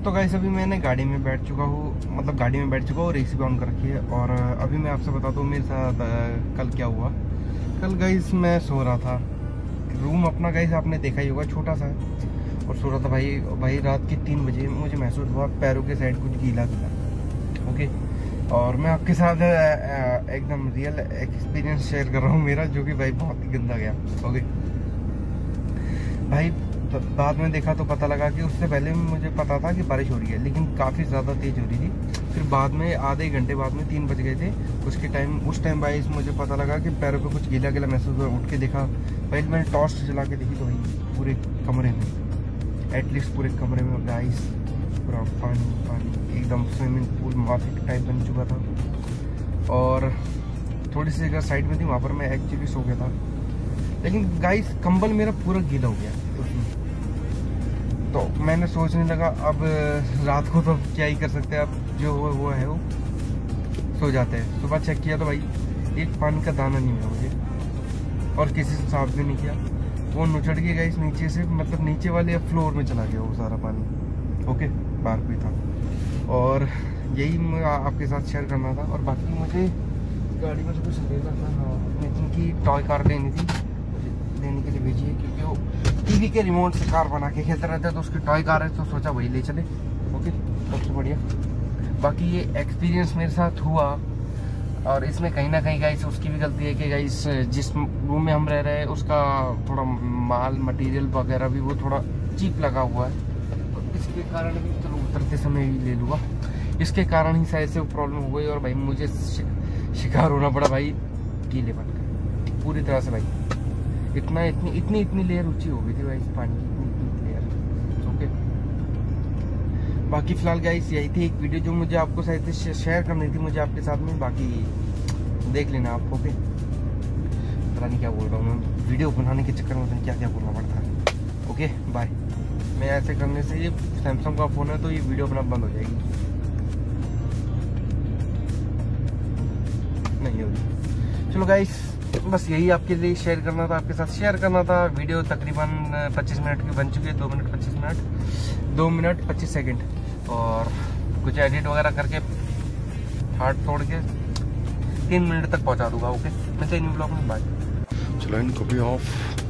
तो गाइस अभी मैंने गाड़ी में बैठ चुका हूँ, मतलब गाड़ी में बैठ चुका हूँ और एसी भी ऑन कर रखी है। और अभी मैं आपसे बताता हूँ मेरे साथ कल क्या हुआ। कल गाइस मैं सो रहा था, रूम अपना गाइस आपने देखा ही होगा, छोटा सा है। और सो रहा था भाई रात के 3 बजे मुझे महसूस हुआ पैरों के साइड कुछ गीला गीला। ओके, और मैं आपके साथ एकदम रियल एक्सपीरियंस शेयर कर रहा हूँ मेरा, जो कि भाई बहुत ही गंदा गया। ओके भाई, तो बाद में देखा तो पता लगा कि उससे पहले मुझे पता था कि बारिश हो रही है, लेकिन काफ़ी ज़्यादा तेज़ हो रही थी। फिर बाद में आधे घंटे बाद में 3 बज गए थे उस टाइम भाई मुझे पता लगा कि पैरों पे कुछ गीला गीला महसूस हुआ। उठ के देखा भाई, मैंने टॉर्च जला के देखी तो भाई पूरे कमरे में, एटलीस्ट पूरे कमरे में गाइस पूरा पानी एकदम स्विमिंग पूल माफिक टाइप बन चुका था। और थोड़ी सी जगह साइड में थी, वहाँ पर मैं एक्चुअली सो गया था, लेकिन गाइस कंबल मेरा पूरा गीला हो गया उसमें। तो मैंने सोचने लगा अब रात को तो क्या ही कर सकते हैं, अब जो वो है वो सो जाते हैं। सुबह चेक किया तो भाई एक पानी का दाना नहीं मिला मुझे, और किसी से साफ भी नहीं किया। वो नुचड़ के गाइस नीचे से, मतलब नीचे वाले फ्लोर में चला गया वो सारा पानी। ओके, बाहर भी था, और यही मैं आपके साथ शेयर करना था। और बाकी मुझे गाड़ी में तो कुछ लेना था। हाँ, नितिन की टॉय कार लेनी थी, लेने के लिए भेजी है, क्योंकि वो टीवी के रिमोट से कार बना के खेलता रहता है, तो उसकी टॉय कार है, तो सोचा वही ले चले। ओके, सबसे बढ़िया। बाकी ये एक्सपीरियंस मेरे साथ हुआ, और इसमें कहीं ना कहीं गाइस उसकी भी गलती है कि गाइस जिस रूम में हम रह रहे हैं उसका थोड़ा माल मटेरियल वगैरह भी वो थोड़ा चीप लगा हुआ है, तो इसके कारण भी, चलो उतरते समय ही ले लूँगा, इसके कारण ही शायद से वो प्रॉब्लम हो गई। और भाई मुझे शिकार होना पड़ा भाई गीले बन कर पूरी तरह से। भाई इतनी लेयर ऊंची हो गई थी भाई इस पानी की, इतनी लेयर। ओके, बाकी फिलहाल गाइस यही थी एक वीडियो जो मुझे आपको शायद शेयर करनी थी मुझे आपके साथ में। बाकी देख लेना आप। ओके, पता नहीं क्या बोल रहा हूँ मैं, वीडियो बनाने के चक्कर में क्या क्या बोलना पड़ता है। Okay bye. मैं ऐसे करने से, ये सैमसंग का फ़ोन है तो ये वीडियो अपना बंद हो जाएगी, नहीं होगी। चलो गाइस, बस यही आपके लिए शेयर करना था, आपके साथ शेयर करना था। वीडियो तकरीबन 25 मिनट की बन चुकी है, 2 मिनट 25 सेकंड, और कुछ एडिट वगैरह करके हार्ड तोड़ के 3 मिनट तक पहुंचा दूंगा। ओके, मिलते हैं न्यू ब्लॉग में, बाय। चलो इनको भी ऑफ।